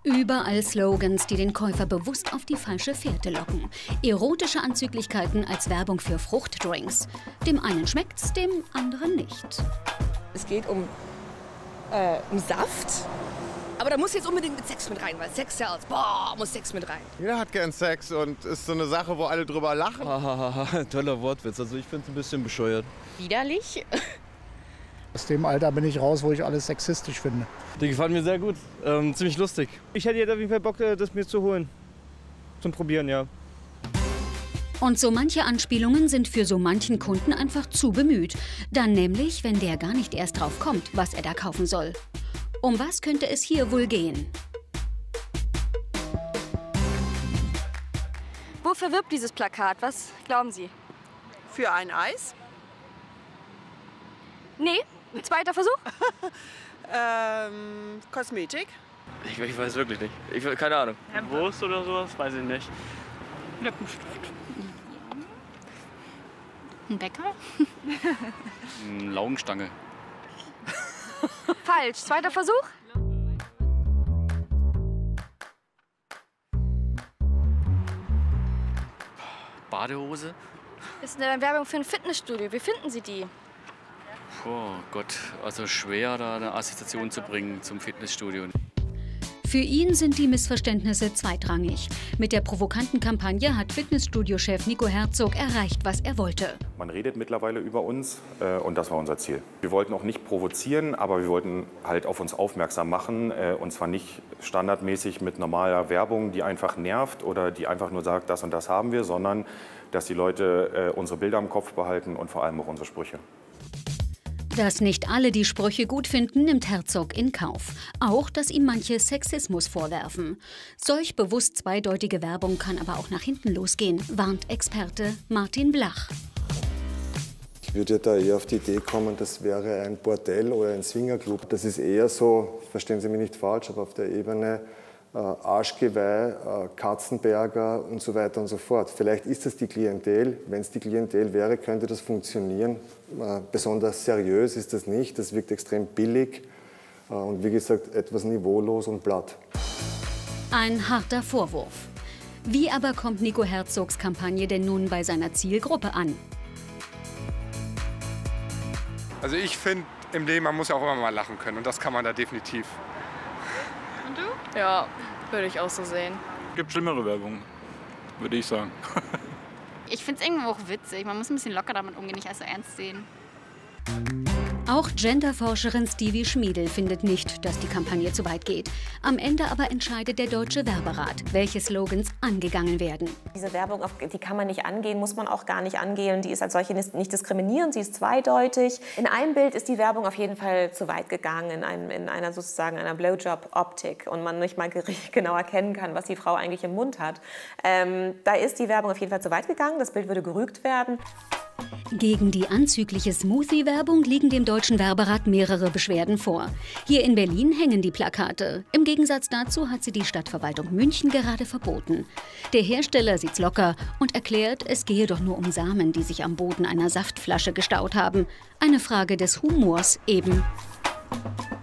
Überall Slogans, die den Käufer bewusst auf die falsche Fährte locken. Erotische Anzüglichkeiten als Werbung für Fruchtdrinks. Dem einen schmeckt's, dem anderen nicht. Es geht um Saft. Aber da muss jetzt unbedingt mit Sex mit rein, weil Sex ja als, muss Sex mit rein. Jeder hat gern Sex und ist so eine Sache, wo alle drüber lachen. Toller Wortwitz, also ich finde es ein bisschen bescheuert. Widerlich. Aus dem Alter bin ich raus, wo ich alles sexistisch finde. Die gefallen mir sehr gut, ziemlich lustig. Ich hätte jetzt auf jeden Fall Bock, das mir zu holen. Zum Probieren, ja. Und so manche Anspielungen sind für so manchen Kunden einfach zu bemüht. Dann nämlich, wenn der gar nicht erst drauf kommt, was er da kaufen soll. Um was könnte es hier wohl gehen? Wofür wirbt dieses Plakat? Was glauben Sie? Für ein Eis? Nee, zweiter Versuch? Kosmetik? Ich weiß wirklich nicht. Keine Ahnung. Wurst oder sowas? Weiß ich nicht. Lippenstift. Ein Bäcker? Laugenstange. Falsch. Zweiter Versuch? Badehose? Ist eine Werbung für ein Fitnessstudio. Wie finden Sie die? Oh Gott, also schwer, da eine Assoziation zu bringen zum Fitnessstudio. Für ihn sind die Missverständnisse zweitrangig. Mit der provokanten Kampagne hat Fitnessstudio-Chef Nico Herzog erreicht, was er wollte. Man redet mittlerweile über uns und das war unser Ziel. Wir wollten auch nicht provozieren, aber wir wollten halt auf uns aufmerksam machen. Und zwar nicht standardmäßig mit normaler Werbung, die einfach nervt oder die einfach nur sagt, das und das haben wir, sondern dass die Leute unsere Bilder im Kopf behalten und vor allem auch unsere Sprüche. Dass nicht alle die Sprüche gut finden, nimmt Herzog in Kauf. Auch, dass ihm manche Sexismus vorwerfen. Solch bewusst zweideutige Werbung kann aber auch nach hinten losgehen, warnt Experte Martin Blach. Ich würde da eher auf die Idee kommen, das wäre ein Bordell oder ein Swingerclub. Das ist eher so, verstehen Sie mich nicht falsch, aber auf der Ebene Arschgeweih, Katzenberger und so weiter und so fort. Vielleicht ist das die Klientel. Wenn es die Klientel wäre, könnte das funktionieren. Besonders seriös ist das nicht. Das wirkt extrem billig und wie gesagt etwas niveaulos und platt. Ein harter Vorwurf. Wie aber kommt Nico Herzogs Kampagne denn nun bei seiner Zielgruppe an? Also ich finde, im Leben, man muss ja auch immer mal lachen können und das kann man da definitiv. Und du? Ja, würde ich auch so sehen. Gibt schlimmere Werbung, würde ich sagen. Ich finde es irgendwo auch witzig. Man muss ein bisschen locker damit umgehen, nicht als so ernst sehen. Auch Genderforscherin Stevie Schmiedel findet nicht, dass die Kampagne zu weit geht. Am Ende aber entscheidet der Deutsche Werberat, welche Slogans angegangen werden. Diese Werbung, die kann man nicht angehen, muss man auch gar nicht angehen. Die ist als solche nicht diskriminierend, sie ist zweideutig. In einem Bild ist die Werbung auf jeden Fall zu weit gegangen, in einer sozusagen einer Blowjob-Optik und man nicht mal genau erkennen kann, was die Frau eigentlich im Mund hat. Da ist die Werbung auf jeden Fall zu weit gegangen, das Bild würde gerügt werden. Gegen die anzügliche Smoothie-Werbung liegen dem Deutschen Werberat mehrere Beschwerden vor. Hier in Berlin hängen die Plakate. Im Gegensatz dazu hat sie die Stadtverwaltung München gerade verboten. Der Hersteller sieht's locker und erklärt, es gehe doch nur um Samen, die sich am Boden einer Saftflasche gestaut haben. Eine Frage des Humors eben.